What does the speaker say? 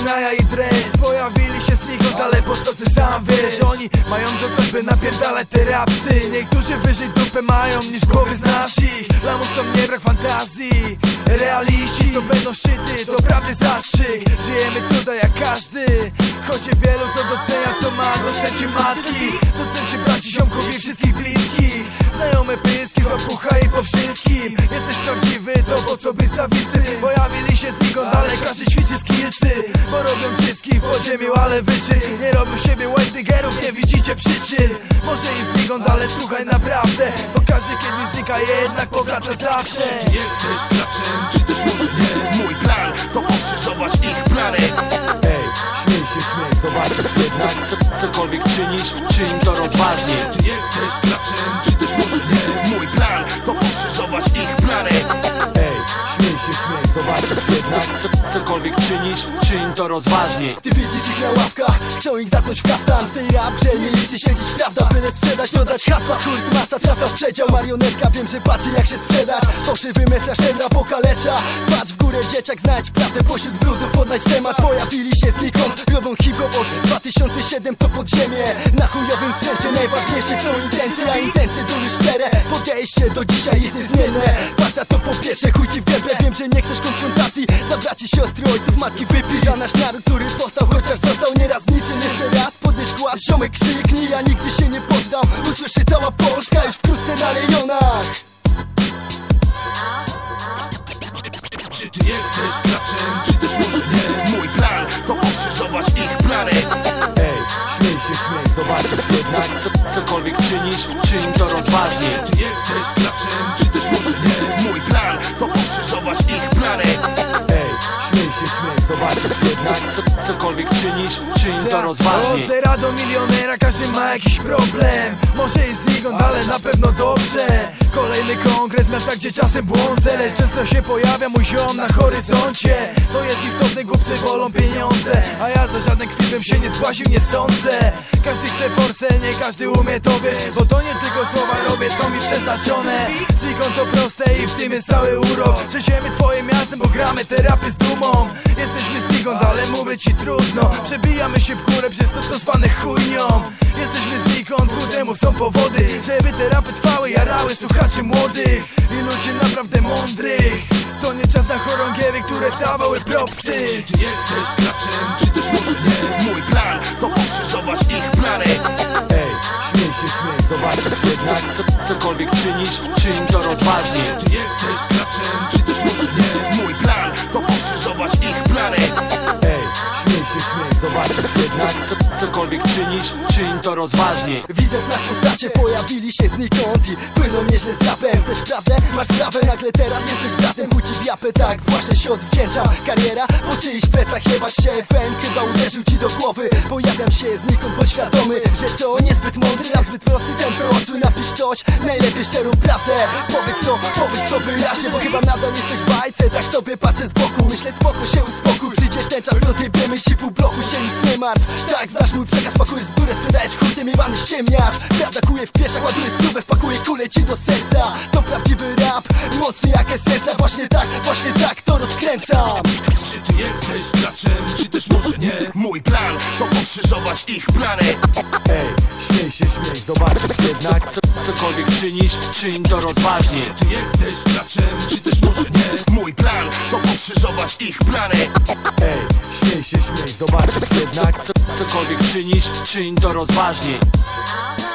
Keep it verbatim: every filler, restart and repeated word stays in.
Naja i Dres pojawili się znikąd, ale po co ty sam wiesz? Oni mają to coś, by napierdalać te rapsy. Niektórzy wyżej dupę mają niż głowy z naszych. Lamusom nie brak fantazji. Realiści to będą szczyty, to prawdy zastrzyk. Żyjemy tutaj jak każdy, choć wielu to docenia co ma. Docencie matki, docencie braci, ziomków i wszystkich bliskich. Znajome pyski, zapucha i po wszystkim. Jesteś prawdziwy, to po co być zawistny? Pojawili się znikąd, ale każdy ćwiczy skillsy. Bo robią czyski w podziemiu, ale wyczyn. Nie robią siebie white niggerów, nie widzicie przyczyn. Może jest znikąd, ale słuchaj naprawdę, bo każdy kiedy znika jednak powraca zawsze. Czy ty jesteś graczem, czy też może nie? Mój plan to pokrzyżować ich plany. Ej, śmiej się, śmiej, zobaczysz jednak. Cokolwiek czynisz, czyń to rozważnie. Czy ty jesteś graczem, czy też może nie? Mój plan to pokrzyżować ich plany. Ej, śmiej się, śmiej, zobaczysz jednak. Cokolwiek czynisz, czyń to rozważnie. Ty widzisz ich na ławkach, chcą ich zamknąć w kaftan. W tej raprze nie liczy siedzieć prawda, byle sprzedać, dodać hasła. Kult masa trafia w przedział, marionetka wiem, że patrzy jak się sprzedać. Fałszywy mesjasz ten rap okalecza. Patrz w górę dzieciak, znajdź prawdę pośród brudów, odnajdź temat. Pojawili się znikąd, robią hip-hop od dwa tysiące siódmego to podziemie. Na chujowym sprzęcie najważniejsze są intencje, a intencje były szczere. Podejście do dzisiaj jest niezmienne. Pasa to po pierwsze, chuj ci w gębę. Wiem, że nie chcesz konfrontacji, za braci, siostry, ojców, matki wypij. Za nasz naród, który powstał, chociaż został nieraz niczym. Jeszcze raz podnieś głaz, ziomek krzyknij, ja nigdy się nie poddam. Usłyszy cała Polska już wkrótce na rejonach. Czy ty jesteś graczem, czy też może nie? Mój plan to pokrzyżować ich plany. Ej, śmiej się, śmiej, zobaczysz jednak. Cokolwiek czynisz, czyń to rozważnie. Czy ty jesteś graczem, czy też może nie? Mój plan to pokrzyżować ich plany. Ej, śmiej się, śmiej, zobaczysz jednak. Cokolwiek czynisz, czyń to rozważnie. Od zera do milionera każdy ma jakiś problem. Może jest znikąd, ale na pewno dobrze. Kolejny kongres miasta, gdzie czasem błądzę, lecz często się pojawia mój ziom na horyzoncie. To jest istotne, głupcy wolą pieniądze, a ja za żadnym kwitłem się nie zgłasił, nie sądzę. Każdy chce force, nie każdy umie to wiesz, bo to nie tylko słowa robię, są mi przeznaczone. Znikąd to proste i w tym jest cały urok. Trzęsiemy twoim miastem, bo gramy te rapy z dumą. Jesteśmy znikąd, ale mówię ci trudno. Przebijamy się w górę przez to, co zwane chujnią. Jesteśmy znikąd, ku temu są powody, żeby te rapy trwały, jarały słuchaczy młodych i ludzi naprawdę mądrych. To nie czas na chorągiewy, które dawały propsy. Czy ty jesteś graczem, czy też może nie? Mój plan to pokrzyżować ich plany. Ej, śmiej się, śmiej, zobaczysz jednak. Cokolwiek czynisz, czyń to rozważnie. Czy ty jesteś graczem, czy też może nie? Mój plan to pokrzyżować ich plany. Ej, śmiej się, śmiej, zobaczysz jednak. Cokolwiek czynisz, czyń to rozważnie. Widzę znak postacie, pojawili się znikąd i płyną nieźle z rapem. Chcesz prawdę? Masz sprawę, nagle teraz jesteś bratem. Chuj ci w japę, tak właśnie się odwdzięczam. Kariera po czyichś plecach, jebać się fame chyba uderzył ci do głowy. Pojawiam się znikąd, podświadomy, że to niezbyt mądry, a zbyt prosty tempo osły. Napisz coś, najlepiej szczerą prawdę. Powiedz to, powiedz to wyraźnie, bo chyba nadal jesteś w bajce. Tak sobie patrzę z boku, myślę spoko, się uspokój. Przyjdzie ten czas, rozjebiemy ci pół bloku, się nic nie martw. Tak, znasz mój przekaz, pakujesz z górę, sprzedajesz chuj, ty mi wany ściemniasz. Prawda kuje w pieszach, ładuje spróbę, wpakuje kulę ci do serca. To prawdziwy rap, mocny jak esencja. Właśnie tak, właśnie tak to rozkręcam. Czy ty jesteś graczem, czy też może nie? Mój plan to pokrzyżować ich plany. Ej, śmiej się, śmiej, zobaczysz jednak. Cokolwiek czynisz, czyń to rozważnie. Czy ty jesteś graczem, czy też może nie? Mój plan to pokrzyżować ich plany. Ej, śmiej się, śmiej, zobaczysz jednak. Cokolwiek czynisz, czyń to rozważnie.